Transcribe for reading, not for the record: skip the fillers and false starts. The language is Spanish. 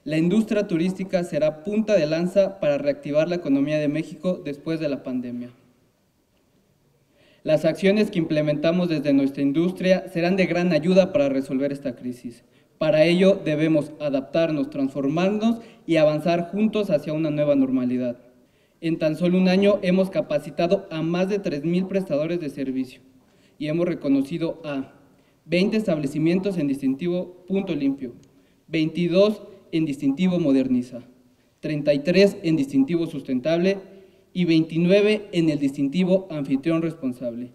La industria turística será punta de lanza para reactivar la economía de México después de la pandemia. Las acciones que implementamos desde nuestra industria serán de gran ayuda para resolver esta crisis. Para ello debemos adaptarnos, transformarnos y avanzar juntos hacia una nueva normalidad. En tan solo un año hemos capacitado a más de 3,000 prestadores de servicio y hemos reconocido a 20 establecimientos en distintivo Punto Limpio, 22 en distintivo Moderniza, 33 en distintivo Sustentable y 29 en el distintivo Anfitrión Responsable.